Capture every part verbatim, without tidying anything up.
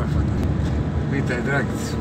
profana. Pitaj Dragicu.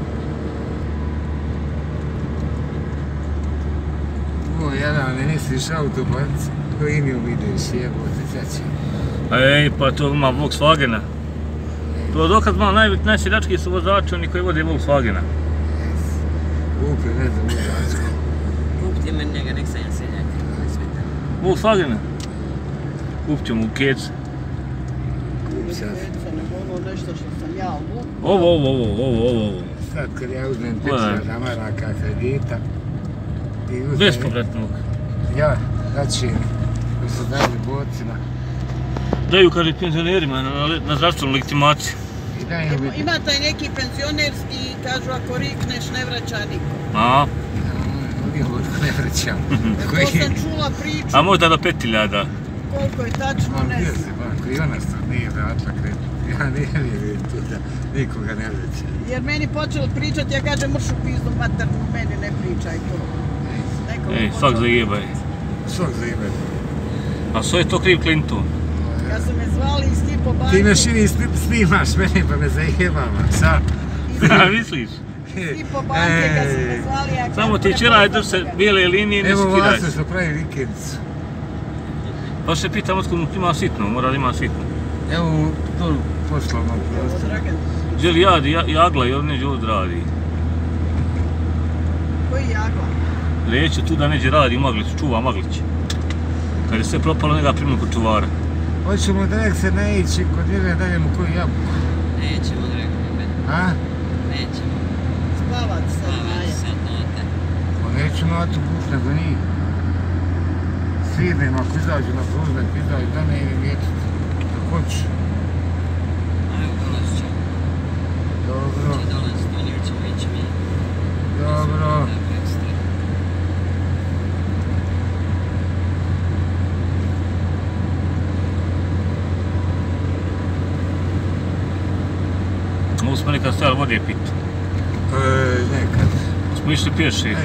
Ovo, jedan, ne misliš auto, pa koji mi vidiš, jebote, ćaći. Ej, pa to ima Volkswagena. To dokad malo najseljačkiji su vozači, oni koji vode Volkswagena. Kupi, ne znam, vozačku. Kup ti meni njega, nek sam ja seljak. Volkswagena? Kupit ćemo u Kece. Kup sad. Ono nešto što sam ja uvu. Ovo, ovo, ovo, ovo, ovo. Sad kad ja uzmem pećina maraka kredita i uzmem... Bespovratnog. Ja, znači, koji su dali borcima. Daju, kaže, penzionerima na zdravstvenu legitimaciju. I daj im biti. Ima taj neki penzionerski, kažu ako rikneš ne vraća niko. A? Ovdje vodko ne vraćam. To sam čula priču. A možda do pet hiljada. Koliko je tačno, ne Gdje znam. se banko? I ona sad nije vratila kredit. Ja ne vjerujem tu da nikoga ne vraća. Jer meni počeli pričati, ja kažem mršu pizdu maternu, meni ne pričaj to. Ej, svak zajebaj. Svak zajebaj. A sve je to kriv Clinton. Kad su me zvali iz Stipo banke... Ti me širi snimaš mene pa me zajebama, sa? Da, misliš? Stipo banke kad su me zvali, ja kažem... Samo ti čeraj drse bijele linije i ne skidaj. Evo Vaso što pravi vikendicu. Pa se pitam otkud mu ima sitno, mora da ima sitno. Evo tu poslovnog prostora. Želi jadi, jagla i on neđe ovdje radi. Koji jagla? Leće tu da neđe radi Maglić, čuva Maglić. Kad je sve propalo, njega primno kod čuvara. Hoćemo da se naići kod njega dajemo koju jabuku. Nećemo, rekao mi. A? Nećemo. Spavat sad, Spavat Maja. sad note. Pa neću na tu buk, nego njih. Svidnem, ako izađu na proznak, izađu da ne idem vjetiti. Ako hoću. Ajmo, dolazit ćemo. Dobro. Če dolazit, oni ćemo ići mi. Dobro. Ovo smo nekad stajali vode pit. E, nekad. Smo išli pješi. Ej.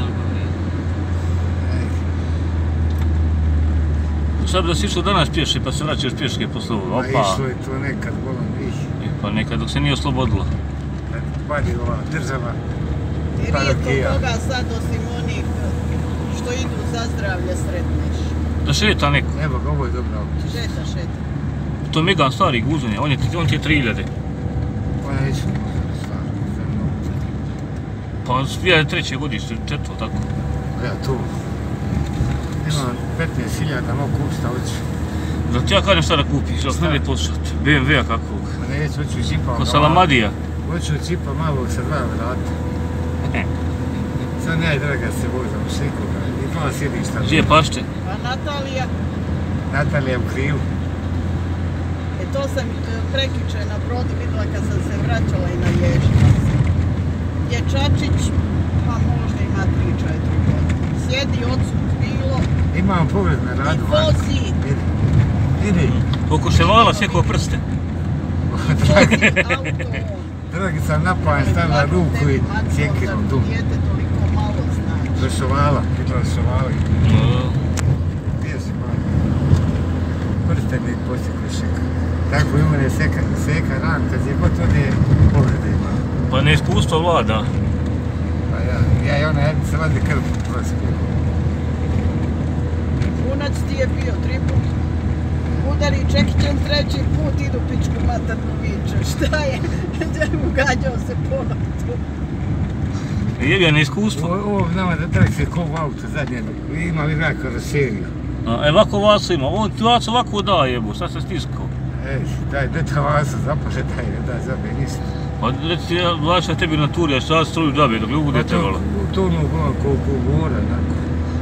Šta bi da si išlo danas pješi pa se vraćaš pješke posle ovo? Pa išlo je to nekad, bolam ih. Pa nekad dok se nije oslobodila. Kad padi ova država. Rijetko koga sad osim onih što idu za zdravlje sretneš. Da šeta neko. Evo ga, ovo je dobro auto. Šeta, šeta. To je Megan stari guzunja, on je, on ti je tri hiljade. Pa neću stvarno, za mnogo. Pa s dvije tisuće treće godište, četvrto, tako. Ja tu. Imam petnaest hiljada, mogu kupiti šta hoću. Da ti ja kažem šta da kupiš, da ne poslušati. B M W-a kakvog. Pa neću, hoću džipa. Ko Salamadija. Hoću džipa malog sa dva vrata. Sad najdraga se vozam, šikoga. I dva sjedišta. Gdje je pašće? Pa Natalija, Natalija u krilu. e to sam prekiče na brodu vidjela kad sam se vraćala i naježila se. Dječačić, pa možda ima tri četiri godine. Sjedi odsud krilo Imam pogled na radu. i vozi. Idi. Idi. Oko ševala sjekao prste. Vozi auto. Dragi sam napajan, stavila ruku i sjekirom tu. Dijete toliko malo znači. Do šovala, vidjela šovali. Gdje si malo? Prste mi posjeku šeka. Tako i umre seka, seka ran, kad je god ode poglede ima. Pa neiskustvo vlada. Pa ja, ja i ona jedni se vadi krv prospije. Punac ti je bio tri put. Udari čekićem treći put, idu pičku maternu viče. Šta je? Ugađao se pola tu. Jebi je neiskustvo. Ovo znamo da tak se ko u auto zadnje, ima li raka raširiju. E, ovako vaso ima, on ti vaso ovako da jebu, šta se stiskao? Ej, daj, daj ta vasa, zapaže daj, daj, zabe, ništa. Pa reci, ja vlačam tebi na turi, ja šta struju džabe, dok li bude trebalo. U tonu gledam koliko bora, tako.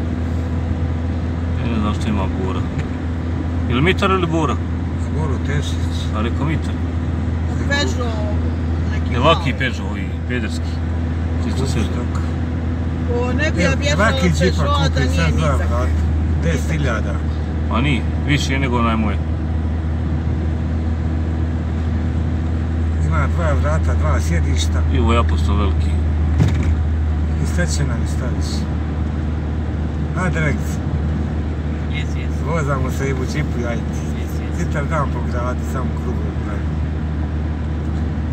Ja ne znam što ima bora. Ili mitar ili bora? Boro Tešić. A rekao mitar. Peugeot neki Je ovaki Peugeot, ovi pederski. Čisto sve. O, ne bi ja bježala od Peugeota da nije nizak. deset hiljada. A nije, više je nego onaj moj. Ima dva vrata, dva sjedišta. I ovo je apostol veliki. I šta će nam staviš? A, Dragica. Jes, jes. Vozamo se i u džipu, ajde. Jes, jes. Citar dan po gradu, samo krugu pravimo.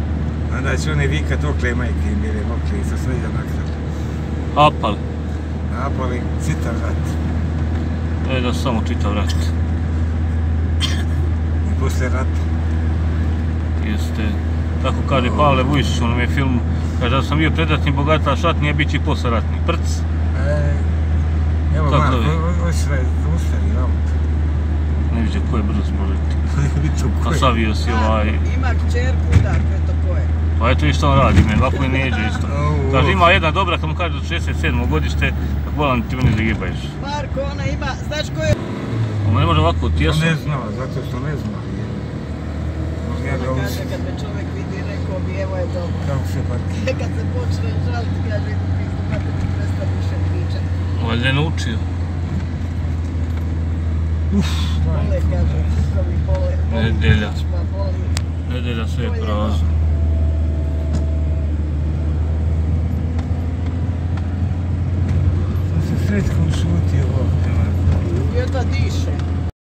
onda će one vikat okle majke im bile mokle i sa sliđa nakrat. Apal. Napali, citav rat. E da samo čitav rat. I posle rata. Jeste. Tako kaže Pavle Vujčić u onom je filmu. Kaže da sam bio predratni bogataš ratni, a bit će i posleratni. Prc. E, evo Kako Marko, je? ovo sve ustani, auto. Ne viđe ko je brzo možete. Vidio ko A je. savio si ovaj... Ima kćerku, da, preto koje. Pa eto i što on radi, men, ovako i neđe isto. Au, Kaže au. ima jedna dobra kad mu kaže do šezdeset sedmog godište, ako volam ti meni zagibaješ. Marko, ona ima, znaš ko je? Ono ne može ovako On tjesno. ne zna, zato što ne zna. Možda ja ga Ona ovo kaže, kad me čovjek vidi, rekao bi, evo je dobro. kako se parkira. Kad se počne žaliti, kaže, idu pizdu, pa te ti prestane više pričati. Valjda je naučio. Bole, kaže, kukovi bole, boli, Nedelja. kičma, boli. Nedelja sve je prazno. Sam se sretkom šutio ovdje. Jedna diše.